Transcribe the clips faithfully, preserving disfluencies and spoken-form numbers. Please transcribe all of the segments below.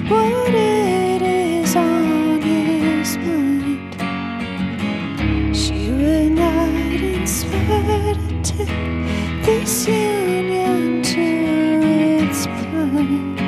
what it is on his mind. She would not inspire to take this union to its prime.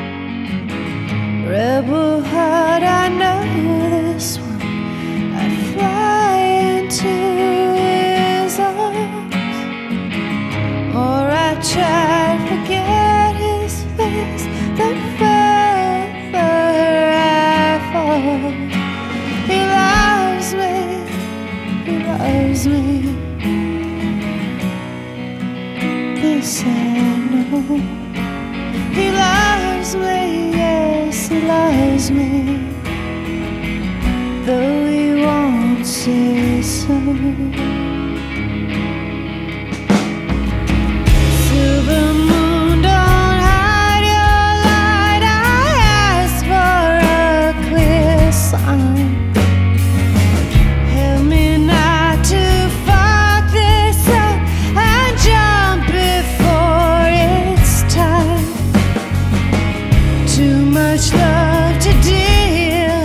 Rebel heart, I know this one. I'd fly into his arms, or I'd try to forget his face. The further I fall, he loves me, he loves me. This I know. He loves me, yes, he loves me, though he won't say so. Silver moon, don't hide your light. I ask for a clear sign. Help me not to fuck this up and jump before it's time. Too much love to deal,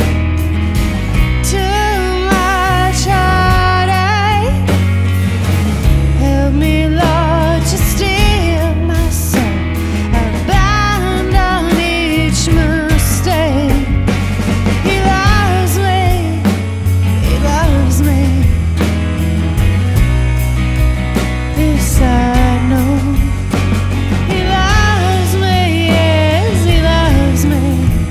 too much heartache. Help me, Lord, to steal my soul, abandon each mistake. He loves me, he loves me, this I know. He loves me, yes, he loves me,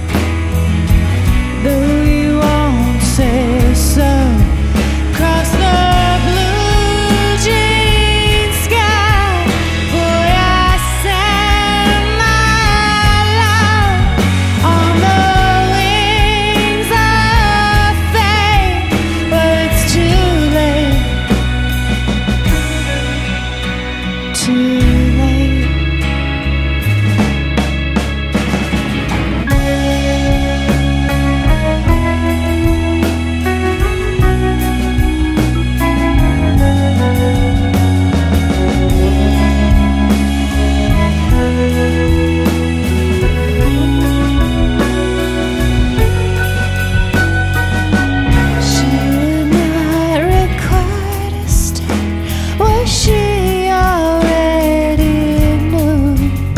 though he won't say so. Cross the blue jean sky, boy, I send my love on the wings of fate, but it's too late, too late. She would not require to stay what she already knew.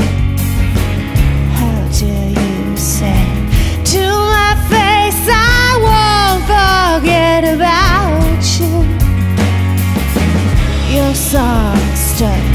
How dare you say to my face, I won't forget about you. Your song stuck